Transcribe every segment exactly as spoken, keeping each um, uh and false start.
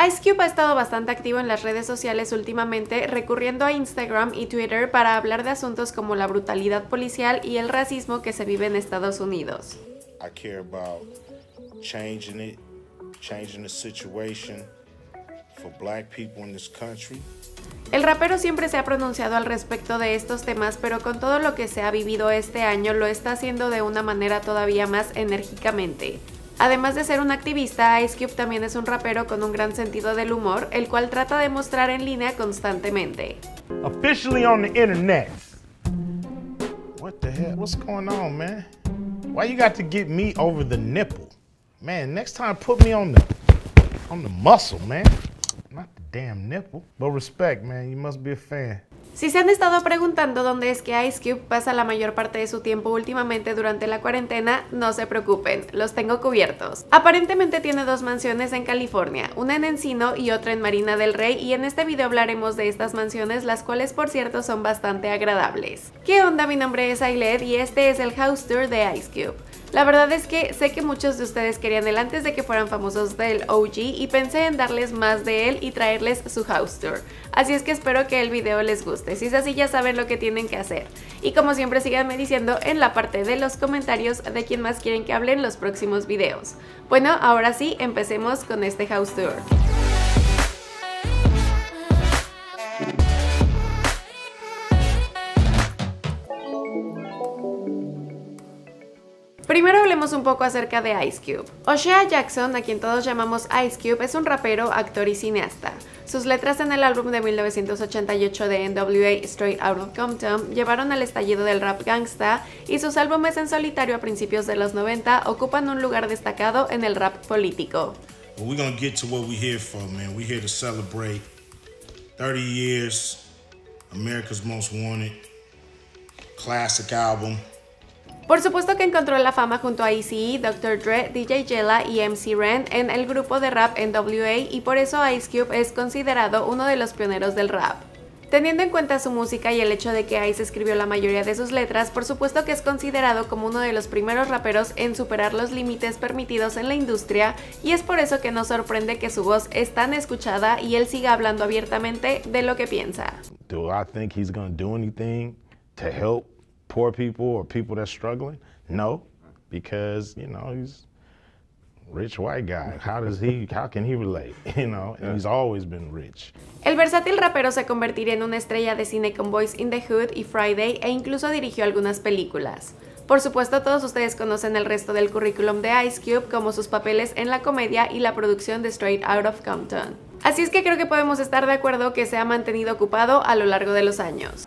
Ice Cube ha estado bastante activo en las redes sociales últimamente, recurriendo a Instagram y Twitter para hablar de asuntos como la brutalidad policial y el racismo que se vive en Estados Unidos. I care about changing it, changing the situation for black people in this country. El rapero siempre se ha pronunciado al respecto de estos temas, pero con todo lo que se ha vivido este año lo está haciendo de una manera todavía más enérgicamente. Además de ser un activista, Ice Cube también es un rapero con un gran sentido del humor, el cual trata de mostrar en línea constantemente. Officially on the internet. What the hell? What's going on, man? Why you got to get me over the nipple? Man, next time put me on the on the muscle, man. Not the damn nipple. But respect, man. You must be a fan. Si se han estado preguntando dónde es que Ice Cube pasa la mayor parte de su tiempo últimamente durante la cuarentena, no se preocupen, los tengo cubiertos. Aparentemente tiene dos mansiones en California, una en Encino y otra en Marina del Rey, y en este video hablaremos de estas mansiones, las cuales por cierto son bastante agradables. ¿Qué onda? Mi nombre es Ailed y este es el House Tour de Ice Cube. La verdad es que sé que muchos de ustedes querían él antes de que fueran famosos del O G y pensé en darles más de él y traerles su house tour. Así es que espero que el video les guste. Si es así, ya saben lo que tienen que hacer. Y como siempre, síganme diciendo en la parte de los comentarios de quién más quieren que hable en los próximos videos. Bueno, ahora sí, empecemos con este house tour. Primero hablemos un poco acerca de Ice Cube. O'Shea Jackson, a quien todos llamamos Ice Cube, es un rapero, actor y cineasta. Sus letras en el álbum de mil novecientos ochenta y ocho de N W A Straight Out of Compton llevaron al estallido del rap gangsta, y sus álbumes en solitario a principios de los noventa ocupan un lugar destacado en el rap político. Well, we're gonna get to what we're here for, man. We're here to celebrate thirty years, America's Most Wanted, classic album. Por supuesto que encontró la fama junto a Eazy-E, doctor Dre, D J Jella y M C Ren en el grupo de rap N W A, y por eso Ice Cube es considerado uno de los pioneros del rap. Teniendo en cuenta su música y el hecho de que Ice escribió la mayoría de sus letras, por supuesto que es considerado como uno de los primeros raperos en superar los límites permitidos en la industria, y es por eso que nos sorprende que su voz es tan escuchada y él siga hablando abiertamente de lo que piensa. Do I think he's gonna do anything to help poor people or people that's struggling? No, because, you know, he's a rich white guy. How does he, how can he relate? You know, and he's always been rich. El versátil rapero se convertiría en una estrella de cine con Boys in the Hood y Friday, e incluso dirigió algunas películas. Por supuesto, todos ustedes conocen el resto del currículum de Ice Cube, como sus papeles en la comedia y la producción de Straight Out of Compton. Así es que creo que podemos estar de acuerdo que se ha mantenido ocupado a lo largo de los años.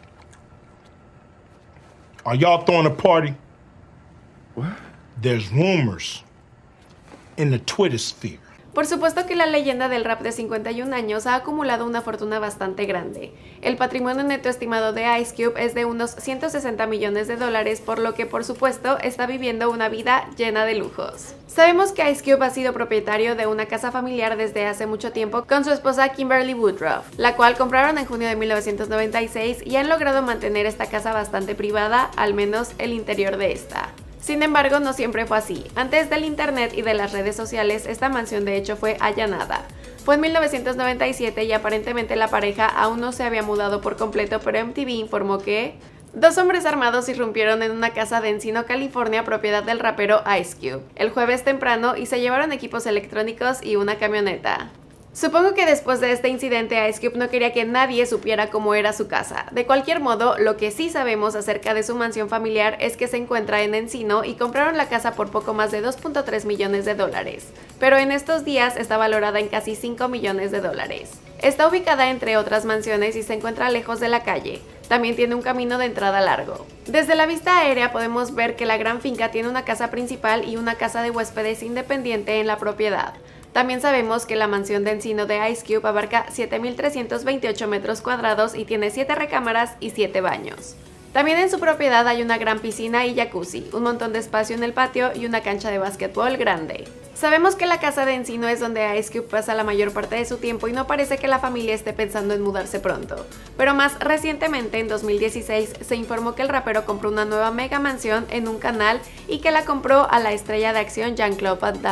Are y'all throwing a party? What? There's rumors in the Twitter sphere. Por supuesto que la leyenda del rap de cincuenta y un años ha acumulado una fortuna bastante grande. El patrimonio neto estimado de Ice Cube es de unos ciento sesenta millones de dólares, por lo que por supuesto está viviendo una vida llena de lujos. Sabemos que Ice Cube ha sido propietario de una casa familiar desde hace mucho tiempo con su esposa Kimberly Woodruff, la cual compraron en junio de mil novecientos noventa y seis, y han logrado mantener esta casa bastante privada, al menos el interior de esta. Sin embargo, no siempre fue así. Antes del internet y de las redes sociales, esta mansión de hecho fue allanada. Fue en mil novecientos noventa y siete y aparentemente la pareja aún no se había mudado por completo, pero M T V informó que dos hombres armados irrumpieron en una casa de Encino, California, propiedad del rapero Ice Cube, el jueves temprano, y se llevaron equipos electrónicos y una camioneta. Supongo que después de este incidente Ice Cube no quería que nadie supiera cómo era su casa. De cualquier modo, lo que sí sabemos acerca de su mansión familiar es que se encuentra en Encino y compraron la casa por poco más de dos punto tres millones de dólares. Pero en estos días está valorada en casi cinco millones de dólares. Está ubicada entre otras mansiones y se encuentra lejos de la calle. También tiene un camino de entrada largo. Desde la vista aérea podemos ver que la gran finca tiene una casa principal y una casa de huéspedes independiente en la propiedad. También sabemos que la mansión de Encino de Ice Cube abarca siete mil trescientos veintiocho metros cuadrados y tiene siete recámaras y siete baños. También en su propiedad hay una gran piscina y jacuzzi, un montón de espacio en el patio y una cancha de básquetbol grande. Sabemos que la casa de Encino es donde Ice Cube pasa la mayor parte de su tiempo y no parece que la familia esté pensando en mudarse pronto. Pero más recientemente, en dos mil dieciséis, se informó que el rapero compró una nueva mega mansión en un canal y que la compró a la estrella de acción Jean-Claude Van Damme.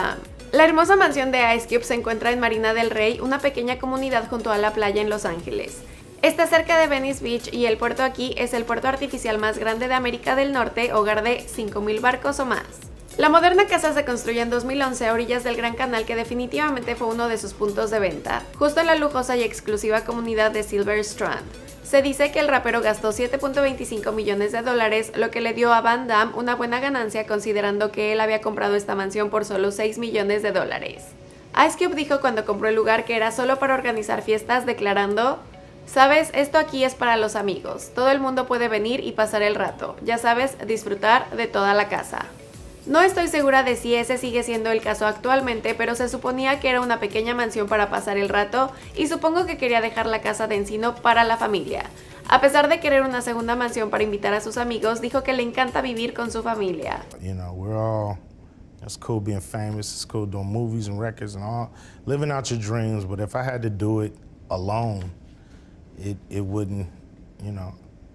La hermosa mansión de Ice Cube se encuentra en Marina del Rey, una pequeña comunidad junto a la playa en Los Ángeles. Está cerca de Venice Beach y el puerto aquí es el puerto artificial más grande de América del Norte, hogar de cinco mil barcos o más. La moderna casa se construyó en dos mil once a orillas del Gran Canal, que definitivamente fue uno de sus puntos de venta, justo en la lujosa y exclusiva comunidad de Silver Strand. Se dice que el rapero gastó siete punto veinticinco millones de dólares, lo que le dio a Van Damme una buena ganancia considerando que él había comprado esta mansión por solo seis millones de dólares. Ice Cube dijo cuando compró el lugar que era solo para organizar fiestas, declarando: "Sabes, esto aquí es para los amigos, todo el mundo puede venir y pasar el rato, ya sabes, disfrutar de toda la casa". No estoy segura de si ese sigue siendo el caso actualmente, pero se suponía que era una pequeña mansión para pasar el rato y supongo que quería dejar la casa de Encino para la familia. A pesar de querer una segunda mansión para invitar a sus amigos, dijo que le encanta vivir con su familia. You know, we're all, it's cool being famous, it's cool doing movies and records and all, living out your dreams, but if I had to do it alone, it, it wouldn't, you know,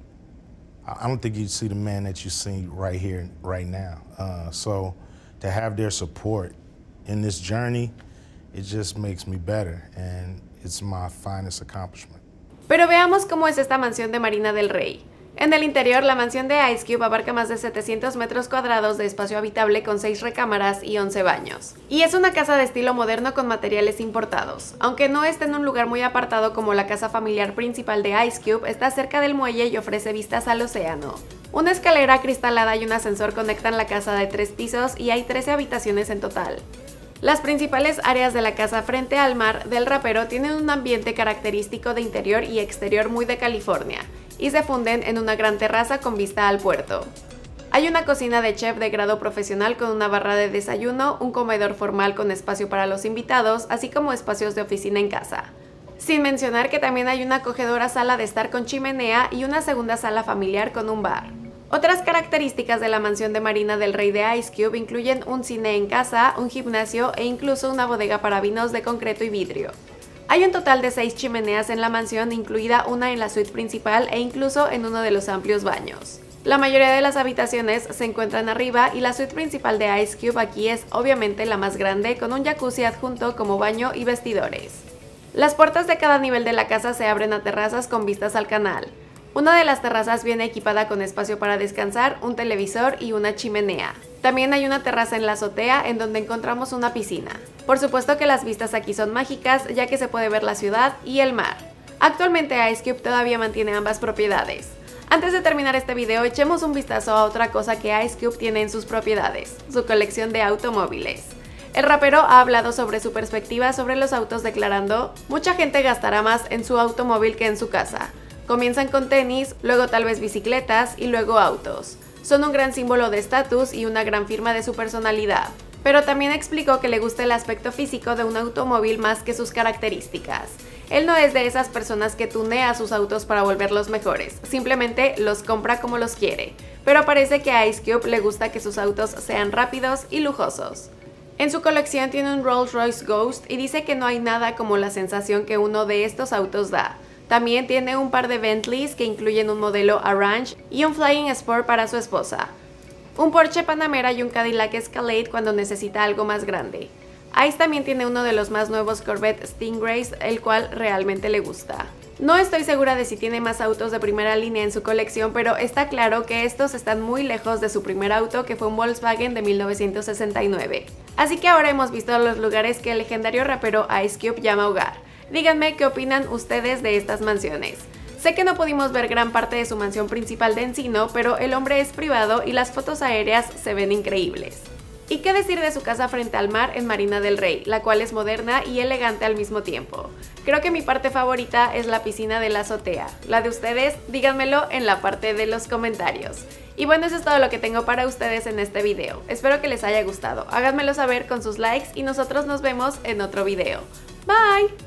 I don't think you'd see the man that you see right here, right now. Uh, so to have their support in this journey, it just makes me better, and it's my finest accomplishment. Pero veamos cómo es esta mansión de Marina del Rey. En el interior, la mansión de Ice Cube abarca más de setecientos metros cuadrados de espacio habitable con seis recámaras y once baños. Y es una casa de estilo moderno con materiales importados. Aunque no está en un lugar muy apartado como la casa familiar principal de Ice Cube, está cerca del muelle y ofrece vistas al océano. Una escalera acristalada y un ascensor conectan la casa de tres pisos y hay trece habitaciones en total. Las principales áreas de la casa frente al mar del rapero tienen un ambiente característico de interior y exterior muy de California, y se funden en una gran terraza con vista al puerto. Hay una cocina de chef de grado profesional con una barra de desayuno, un comedor formal con espacio para los invitados, así como espacios de oficina en casa. Sin mencionar que también hay una acogedora sala de estar con chimenea y una segunda sala familiar con un bar. Otras características de la mansión de Marina del Rey de Ice Cube incluyen un cine en casa, un gimnasio e incluso una bodega para vinos de concreto y vidrio. Hay un total de seis chimeneas en la mansión, incluida una en la suite principal e incluso en uno de los amplios baños. La mayoría de las habitaciones se encuentran arriba y la suite principal de Ice Cube aquí es obviamente la más grande, con un jacuzzi adjunto como baño y vestidores. Las puertas de cada nivel de la casa se abren a terrazas con vistas al canal. Una de las terrazas viene equipada con espacio para descansar, un televisor y una chimenea. También hay una terraza en la azotea en donde encontramos una piscina. Por supuesto que las vistas aquí son mágicas, ya que se puede ver la ciudad y el mar. Actualmente Ice Cube todavía mantiene ambas propiedades. Antes de terminar este video, echemos un vistazo a otra cosa que Ice Cube tiene en sus propiedades: su colección de automóviles. El rapero ha hablado sobre su perspectiva sobre los autos, declarando: "Mucha gente gastará más en su automóvil que en su casa. Comienzan con tenis, luego tal vez bicicletas y luego autos. Son un gran símbolo de estatus y una gran firma de su personalidad". Pero también explicó que le gusta el aspecto físico de un automóvil más que sus características. Él no es de esas personas que tunea sus autos para volverlos mejores, simplemente los compra como los quiere. Pero parece que a Ice Cube le gusta que sus autos sean rápidos y lujosos. En su colección tiene un Rolls-Royce Ghost y dice que no hay nada como la sensación que uno de estos autos da. También tiene un par de Bentleys que incluyen un modelo Arrange y un Flying Sport para su esposa. Un Porsche Panamera y un Cadillac Escalade cuando necesita algo más grande. Ice también tiene uno de los más nuevos Corvette Stingrays, el cual realmente le gusta. No estoy segura de si tiene más autos de primera línea en su colección, pero está claro que estos están muy lejos de su primer auto, que fue un Volkswagen de mil novecientos sesenta y nueve. Así que ahora hemos visto los lugares que el legendario rapero Ice Cube llama hogar. Díganme qué opinan ustedes de estas mansiones. Sé que no pudimos ver gran parte de su mansión principal de Encino, pero el hombre es privado y las fotos aéreas se ven increíbles. ¿Y qué decir de su casa frente al mar en Marina del Rey, la cual es moderna y elegante al mismo tiempo? Creo que mi parte favorita es la piscina de la azotea. ¿La de ustedes? Díganmelo en la parte de los comentarios. Y bueno, eso es todo lo que tengo para ustedes en este video. Espero que les haya gustado. Háganmelo saber con sus likes y nosotros nos vemos en otro video. Bye.